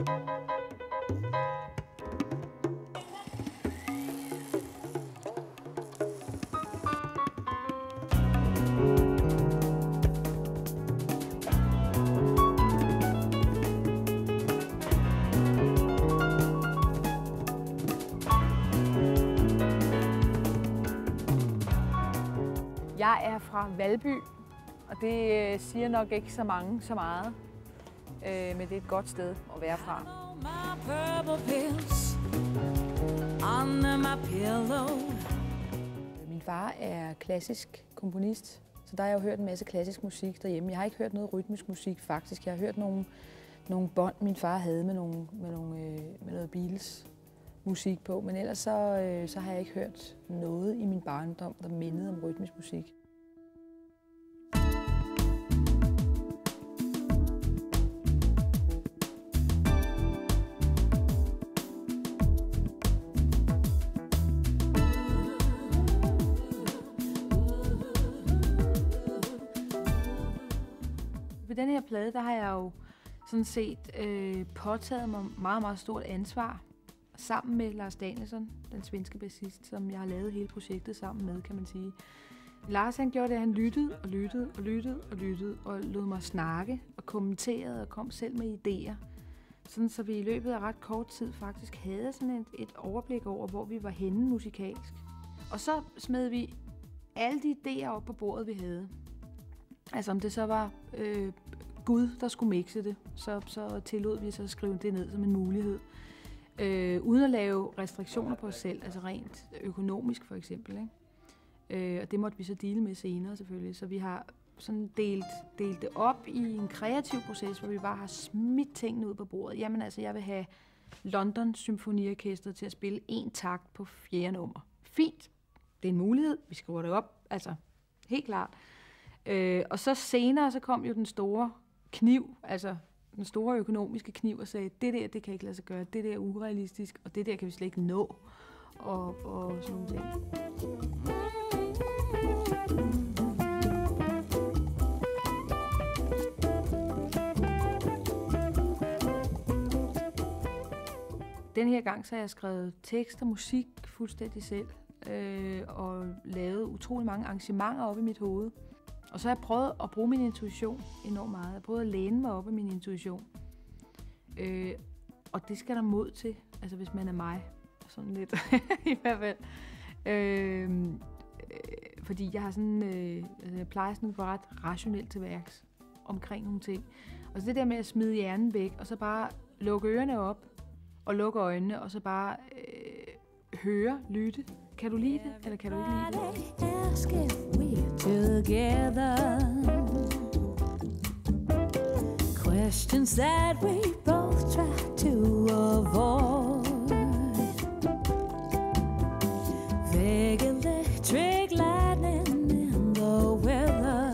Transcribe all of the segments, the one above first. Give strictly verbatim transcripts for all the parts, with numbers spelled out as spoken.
Jeg er fra Valby, og det siger nok ikke så mange så meget, men det er et godt sted at være fra. Min far er klassisk komponist, så der har jeg jo hørt en masse klassisk musik derhjemme. Jeg har ikke hørt noget rytmisk musik faktisk. Jeg har hørt nogle, nogle bånd, min far havde med, nogle, med, nogle, med noget Beatles musik på, men ellers så, øh, så har jeg ikke hørt noget i min barndom, der mindede om rytmisk musik. Ved den her plade, der har jeg jo sådan set øh, påtaget mig meget, meget stort ansvar. Sammen med Lars Danielsson, den svenske bassist, som jeg har lavet hele projektet sammen med, kan man sige. Lars han gjorde det, at han lyttede og lyttede og lyttede og lyttede og lod mig snakke og kommenterede og kom selv med idéer. Sådan så vi i løbet af ret kort tid faktisk havde sådan et, et overblik over, hvor vi var henne musikalsk. Og så smed vi alle de idéer op på bordet, vi havde. Altså om det så var øh, Gud, der skulle mixe det, så, så tillod vi så at skrive det ned som en mulighed. Øh, uden at lave restriktioner på os selv, altså rent økonomisk for eksempel. Ikke? Øh, og det måtte vi så dele med senere selvfølgelig. Så vi har sådan delt, delt det op i en kreativ proces, hvor vi bare har smidt tingene ud på bordet. Jamen altså, jeg vil have London Symfoniorkester til at spille en takt på fjerde nummer. Fint, det er en mulighed, vi skriver det op, altså helt klart. Øh, og så senere, så kom jo den store kniv, altså den store økonomiske kniv, og sagde, det der, det kan ikke lade sig gøre, det der er urealistisk, og det der kan vi slet ikke nå, og, og sådan nogle ting. Den her gang så har jeg skrevet tekst og musik fuldstændig selv, øh, og lavet utrolig mange arrangementer op i mit hoved. Og så har jeg prøvet at bruge min intuition enormt meget. Jeg har prøvet at læne mig op af min intuition. Øh, og det skal der mod til, altså hvis man er mig. Sådan lidt, i hvert fald. Øh, øh, fordi jeg har sådan, øh, altså jeg plejer sådan at gå ret rationelt til værks omkring nogle ting. Og så det der med at smide hjernen væk, og så bare lukke ørerne op, og lukke øjnene, og så bare øh, høre, lytte. Kan du lide det, eller kan du ikke lide det? Together, questions that we both try to avoid. Vague electric lightning in the weather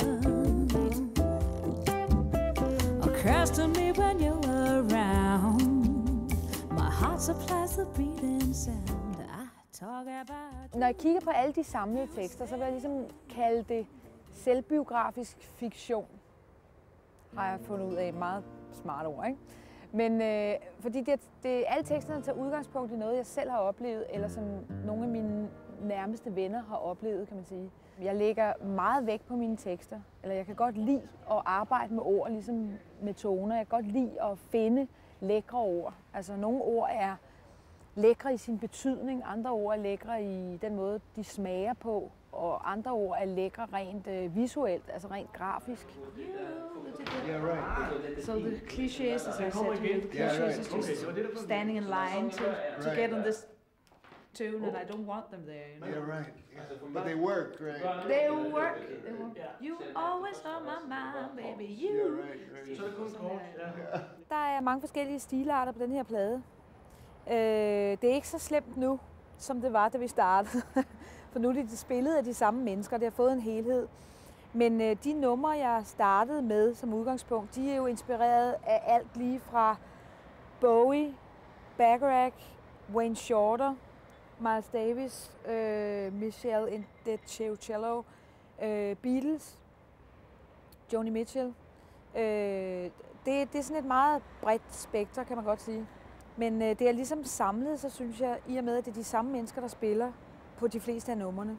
occurs to me when you're around. My heart supplies the beating sound. Når jeg kigger på alle de samlede tekster, så vil jeg ligesom kalde det selvbiografisk fiktion. Har jeg fundet ud af et meget smart ord, ikke? Men øh, fordi det, det, alle teksterne tager udgangspunkt i noget, jeg selv har oplevet, eller som nogle af mine nærmeste venner har oplevet, kan man sige. Jeg lægger meget vægt på mine tekster, eller jeg kan godt lide at arbejde med ord, ligesom med toner. Jeg kan godt lide at finde lækre ord. Altså nogle ord er lækre i sin betydning, andre ord er lækre i den måde, de smager på, og andre ord er lækre rent øh, visuelt, altså rent grafisk. Yeah, right. So the clichés, as I said, the clichés is just standing in line to, to get on this tune, and I don't want them there. You know? Yeah, right. Yeah. But they work, right? They work. They work. You always on my mind, baby. You. Yeah, right, right. Så det kun kort. Der er mange forskellige stilarter på den her plade. Øh, det er ikke så slemt nu, som det var, da vi startede. For nu er det spillet af de samme mennesker, det har fået en helhed. Men øh, de numre, jeg startede med som udgangspunkt, de er jo inspireret af alt lige fra Bowie, Bacharach, Wayne Shorter, Miles Davis, øh, Michelle Indecello, øh, Beatles, Joni Mitchell, øh, det, det er sådan et meget bredt spekter, kan man godt sige. Men øh, det er ligesom samlet, så synes jeg, i og med, at det er de samme mennesker, der spiller på de fleste af numrene.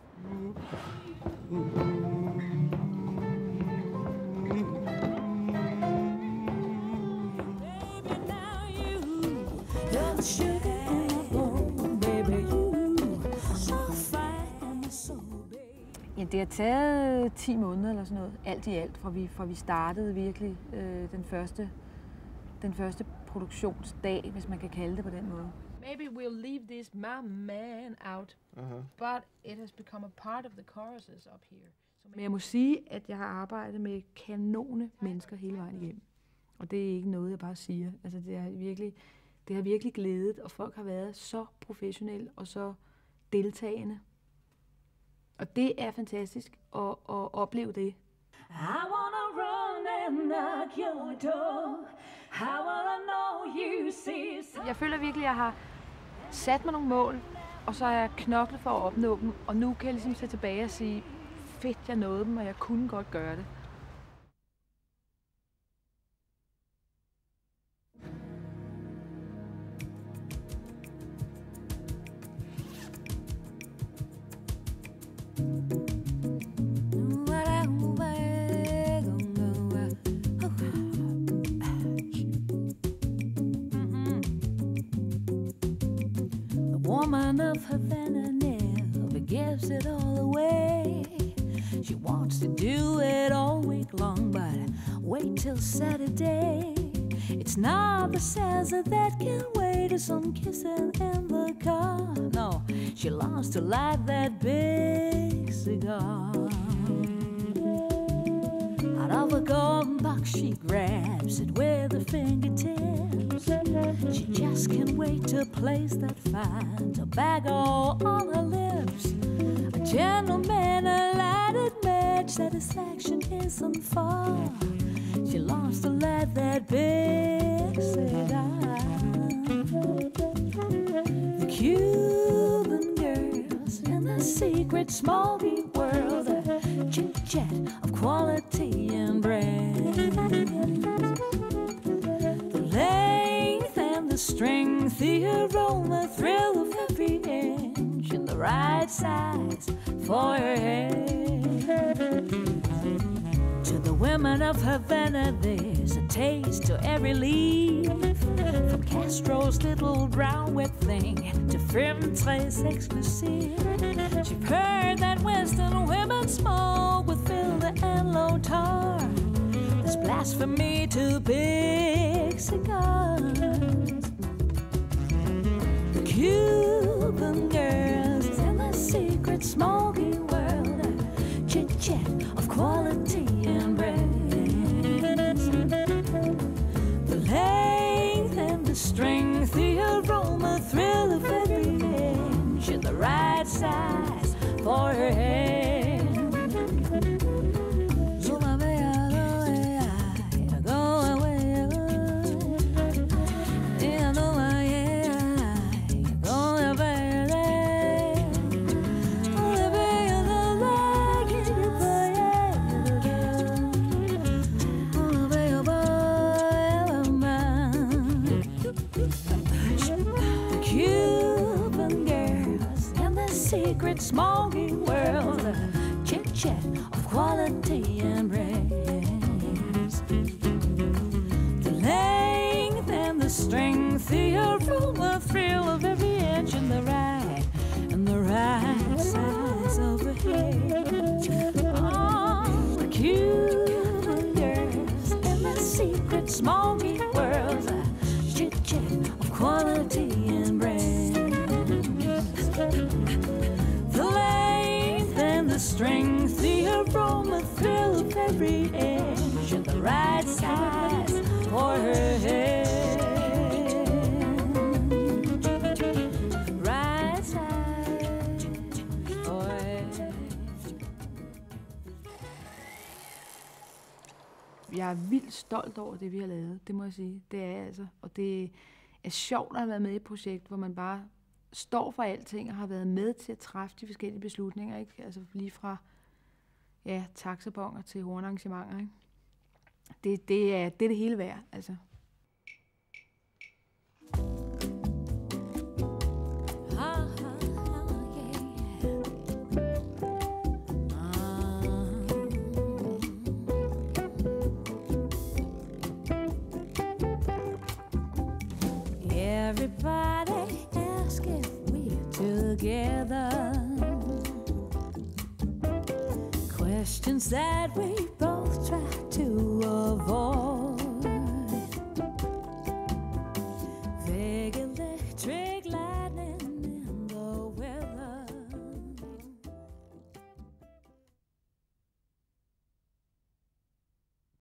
Ja, det har taget ti måneder eller sådan noget, alt i alt, fra vi, fra vi startede virkelig øh, den første, den første produktionsdag, hvis man kan kalde det på den måde. Maybe we'll leave this my man out, uh-huh. but it has become a part of the choruses up here. So men jeg må sige, at jeg har arbejdet med kanone mennesker hele vejen igennem. Og det er ikke noget, jeg bare siger. Altså, det har virkelig, det har virkelig glædet, og folk har været så professionelle og så deltagende. Og det er fantastisk at, at opleve det. I wanna run and knock your door. I wanna know you see something. Jeg føler virkelig, at jeg har sat mig nogle mål, og så har jeg knoklet for at opnå dem. Og nu kan jeg ligesom se tilbage og sige, fedt, jeg nåede dem, og jeg kunne godt gøre det. Woman of Havana never gives it all away. She wants to do it all week long, but wait till Saturday. It's not the salsa that can wait, it's some kissing in the car. No, she longs to light that big cigar. Out of a golden box she grabs it with her fingertips. She just can't wait to place that fine tobacco on her lips. A gentleman, a lighted match, satisfaction isn't far. She longs to light that big cigar. The Cuban girls in the secret smoky world, a chit-chat of quality and brand. The length and the strength, the aroma, thrill of every inch, and the right size for her head. To the women of Havana, there's a taste to every leaf. From Castro's little brown wet thing to Femme Tres Exclusive. She've heard that Western women smoke with filter and low tar. There's blasphemy to big cigars. The Cuban girls in the secret smoky world, chit-chat of quality and brains. The length and the strength, the aroma, thrill of every inch, and the right size for her head. Secret smoky world, chit-chat of quality and brains. The length and the strength, the aroma, thrill of every inch, and the right, and the right size of her head. Oh, the Cuban girls in the secret smoky world, chit-chat of quality and brains. Strength, the aroma, thrill of every inch, and the right size for her head. Right size for her head. Jeg er vildt stolt over det, vi har lavet, det må jeg sige. Det er jeg altså. Og det er sjovt at have været med i et projekt, hvor man bare står for alting og har været med til at træffe de forskellige beslutninger, ikke? Altså lige fra ja, taxabonger til hornarrangementer, ikke? det, det, er, det er det hele værd, altså. Everybody asks if we're together. Questions that we both try to avoid.